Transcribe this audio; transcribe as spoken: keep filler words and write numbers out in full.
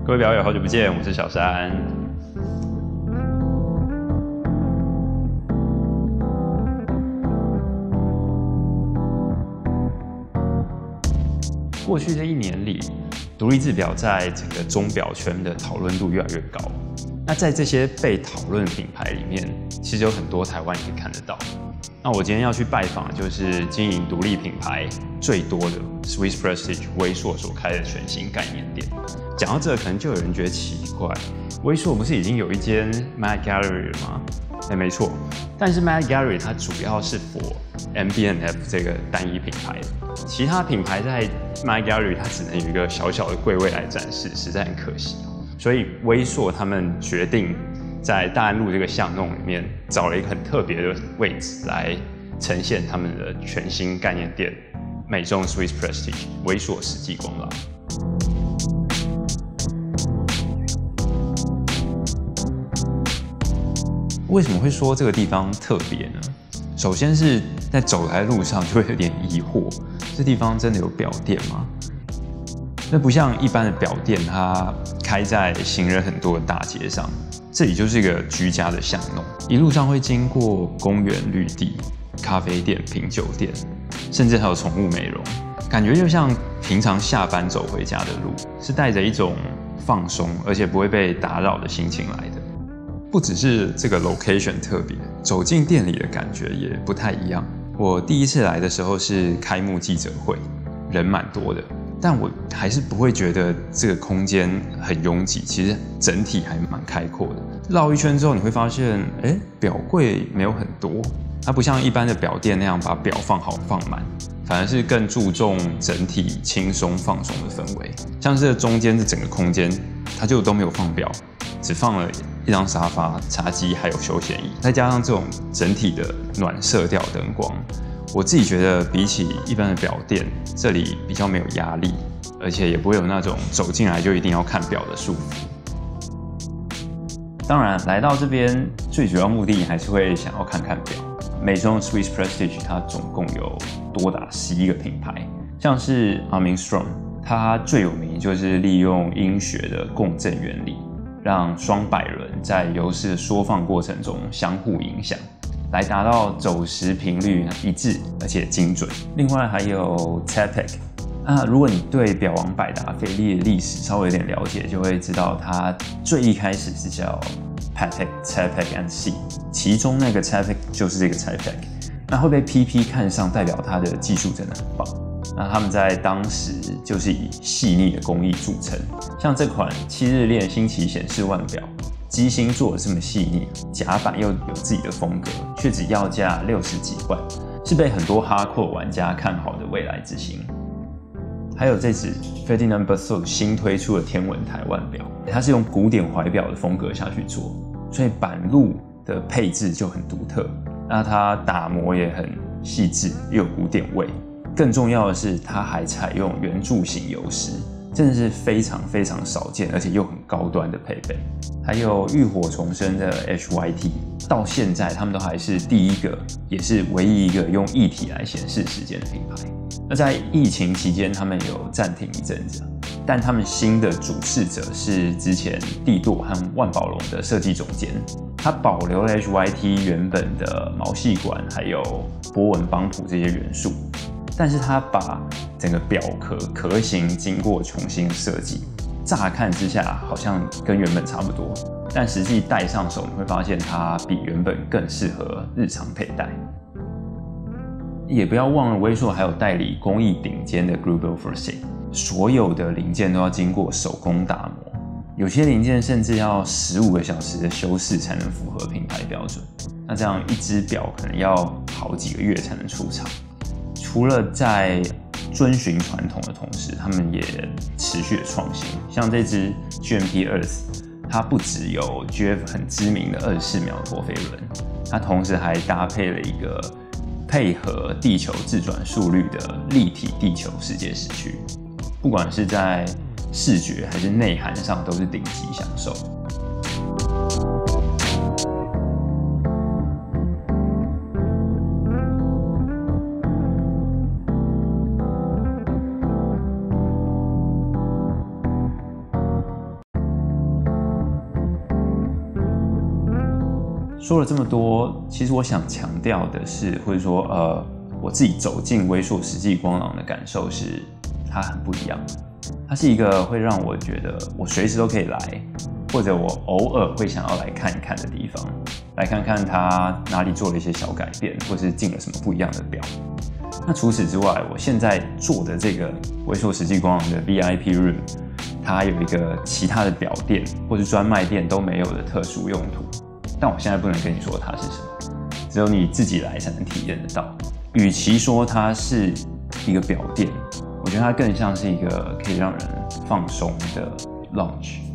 各位表友，好久不见，我是小山。过去这一年里，独立制表在整个钟表圈的讨论度越来越高。那在这些被讨论的品牌里面，其实有很多台湾也可以看得到。那我今天要去拜访，就是经营独立品牌最多的 Swiss Prestige 威硕所开的全新概念店。讲到这，可能就有人觉得奇怪，威硕不是已经有一间 Met Gallery 了吗？哎，没错，但是 Met Gallery 它主要是 for M B and F 这个单一品牌的，其他品牌在 Met Gallery 它只能有一个小小的柜位来展示，实在很可惜。所以威硕他们决定在大安路这个巷弄里面找了一个很特别的位置来呈现他们的全新概念店美中 Swiss Prestige 威硕世纪光廊。为什么会说这个地方特别呢？首先是在走在路上就会有点疑惑，这地方真的有表店吗？那不像一般的表店，它开在行人很多的大街上，这里就是一个居家的巷弄，一路上会经过公园、绿地、咖啡店、品酒店，甚至还有宠物美容，感觉就像平常下班走回家的路，是带着一种放松而且不会被打扰的心情来的。不只是这个 location 特别，走进店里的感觉也不太一样。我第一次来的时候是开幕记者会，人蛮多的，但我还是不会觉得这个空间很拥挤，其实整体还蛮开阔的。绕一圈之后，你会发现，哎，表柜没有很多，它不像一般的表店那样把表放好放满，反而是更注重整体轻松放松的氛围。像是中间这整个空间，它就都没有放表，只放了一张沙发、茶几还有休闲椅，再加上这种整体的暖色调灯光。我自己觉得比起一般的表店，这里比较没有压力，而且也不会有那种走进来就一定要看表的束缚。当然，来到这边最主要目的还是会想要看看表。美中 Swiss Prestige 它总共有多达十一个品牌，像是 Armstrong， 它最有名就是利用音学的共振原理，让双摆轮在游丝的缩放过程中相互影响，来达到走时频率一致而且精准。另外还有 Tepic， 啊，如果你对表王百达翡丽的历史稍微有点了解，就会知道它最一开始是叫 Patek Tepic and C， 其中那个 Tepic 就是这个 Tepic， 那会被 P P 看上，代表它的技术真的很棒。那他们在当时就是以细腻的工艺著称，像这款七日链星期显示腕表，机芯做的这么细腻，甲板又有自己的风格，却只要价六十几万，是被很多 hardcore 玩家看好的未来之星。还有这只 Ferdinand Berthold 新推出的天文台腕表，它是用古典怀表的风格下去做，所以板路的配置就很独特。那它打磨也很细致，又有古典味。更重要的是，它还采用圆柱形游丝，真的是非常非常少见，而且又很高端的配备。还有浴火重生的 H Y T， 到现在他们都还是第一个，也是唯一一个用液体来显示时间的品牌。那在疫情期间，他们有暂停一阵子，但他们新的主事者是之前帝舵和万宝龙的设计总监，他保留了 H Y T 原本的毛细管还有波纹帮谱这些元素。但是它把整个表壳壳型经过重新设计，乍看之下好像跟原本差不多，但实际戴上手你会发现它比原本更适合日常佩戴。也不要忘了威硕还有代理工艺顶尖的 Greubel Forsey， 所有的零件都要经过手工打磨，有些零件甚至要十五个小时的修饰才能符合品牌标准。那这样一只表可能要好几个月才能出厂。除了在遵循传统的同时，他们也持续的创新。像这支 G M P Earth， 它不只有 G F 很知名的二十四秒陀飞轮，它同时还搭配了一个配合地球自转速率的立体地球世界时区，不管是在视觉还是内涵上，都是顶级享受。 说了这么多，其实我想强调的是，或者说呃，我自己走进威硕实际光廊的感受是，它很不一样。它是一个会让我觉得我随时都可以来，或者我偶尔会想要来看一看的地方，来看看它哪里做了一些小改变，或是进了什么不一样的表。那除此之外，我现在做的这个威硕实际光廊的 V I P Room， 它有一个其他的表店或是专卖店都没有的特殊用途，但我现在不能跟你说它是什么，只有你自己来才能体验得到。与其说它是一个表店，我觉得它更像是一个可以让人放松的 lounge。